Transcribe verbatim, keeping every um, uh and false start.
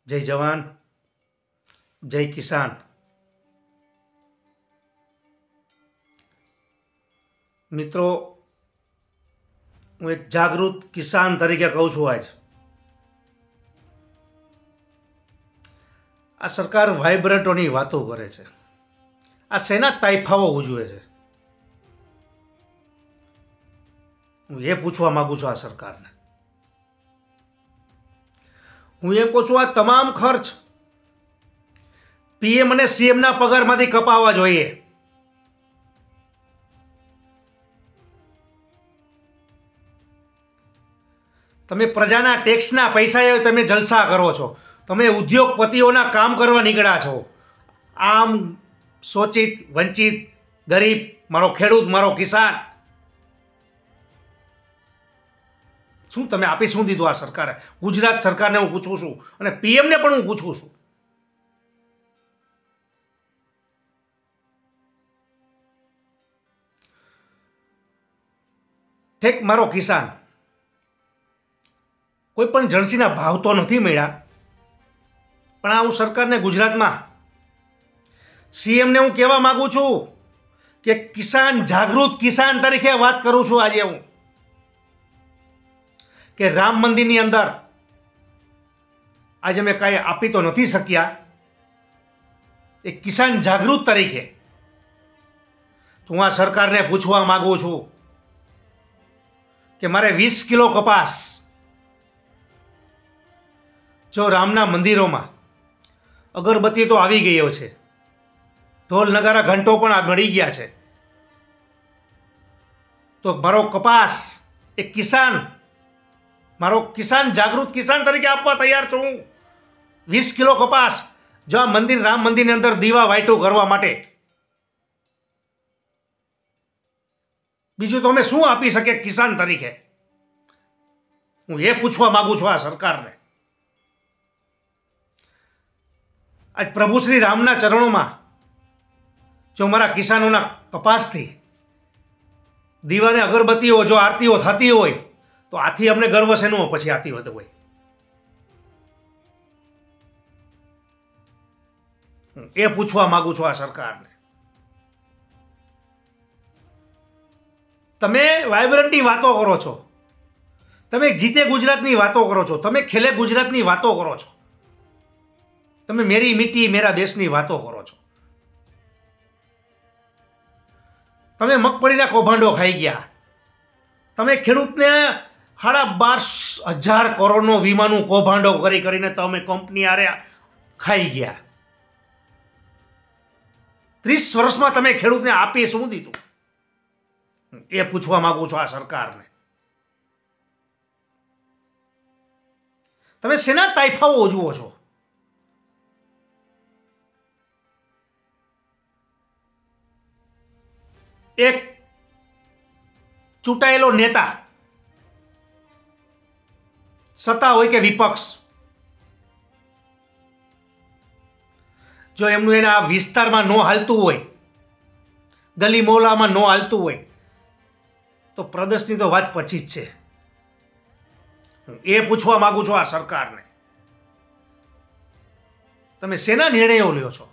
જય જવાન, જય કિસાન। મિત્રો, હું એક જાગૃત કિસાન તરીકે કહું છું, આજ આ સરકાર વાઇબ્રન્ટોની વાતો કરે છે, આ શેના તાઇફાઓ ઉજવે છે। હું એ પૂછવા માંગુ છું આ સરકારને, હું એમ કહું છું આ તમામ ખર્ચ પીએમ અને સીએમના પગારમાંથી કપાવવા જોઈએ। તમે પ્રજાના ટેક્સના પૈસા તમે જલસા કરો છો, તમે ઉદ્યોગપતિઓના કામ કરવા નીકળ્યા છો। આમ શોષિત, વંચિત, ગરીબ, મારો ખેડૂત, મારો કિસાન, શું તમે આપી શું દીધું આ સરકારે? ગુજરાત સરકારને હું પૂછું છું અને પીએમને પણ હું પૂછું છું। ઠેક મારો કિસાન, કોઈ પણ જણસીના ભાવ તો નથી મળ્યા, પણ આ હું સરકારને ગુજરાતમાં સીએમને હું કહેવા માંગુ છું કે કિસાન જાગૃત કિસાન તરીકે વાત કરું છું આજે હું, કે રામ મંદિરની અંદર આજે અમે કાંઈ આપી તો નથી શક્યા, એક કિસાન જાગૃત તરીકે તો હું આ સરકારને પૂછવા માંગુ છું કે મારે વીસ કિલો કપાસ જો રામના મંદિરોમાં અગરબત્તી તો આવી ગયો છે, ઢોલ નગારા ઘંટો પણ મળી ગયા છે, તો મારો કપાસ એક કિસાન, મારો કિસાન જાગૃત કિસાન તરીકે આપવા તૈયાર છું હું। વીસ કિલો કપાસ જો આ મંદિર, રામ મંદિરની અંદર દીવા વાઇટું કરવા માટે, બીજું તો અમે શું આપી શકીએ કિસાન તરીકે? હું એ પૂછવા માંગુ છું આ સરકારને। આજ પ્રભુ શ્રી રામના ચરણોમાં જો મારા કિસાનોના કપાસથી દીવાને અગરબત્તીઓ જો આરતીઓ થતી હોય તો આથી અમને ગર્વ શેનો પછી આથી વધુ હોય? એ પૂછવા માંગુ છું આ સરકારને। તમે વાઇબ્રન્ટની વાતો કરો છો, તમે જીતે ગુજરાતની વાતો કરો છો, તમે ખેલે ગુજરાતની વાતો કરો છો, તમે મેરી મિટ્ટી મેરા દેશની વાતો કરો છો, તમે મગફળીના કૌભાંડો ખાઈ ગયા, તમે ખેડૂતને સાડા બાર હજાર કરોડનો વીમાનું કૌભાંડો કરી કરીને તમે કંપની આરે ખાઈ ગયા। ત્રીસ વર્ષમાં તમે ખેડૂતને આપી શું દીધું? એ પૂછવા માંગુ છું આ સરકારને। તમે શેના તાઇફાઓ ઉજવો છો? એક ચૂંટાયેલો નેતા, સત્તા હોય કે વિપક્ષ, જો એમનું એના વિસ્તારમાં ન હાલતું હોય, ગલી મોહલ્લામાં ન હાલતું હોય, તો પ્રદેશની તો વાત પછી જ છે। એ પૂછવા માંગુ છું આ સરકારને, તમે શેના નિર્ણયો લ્યો છો?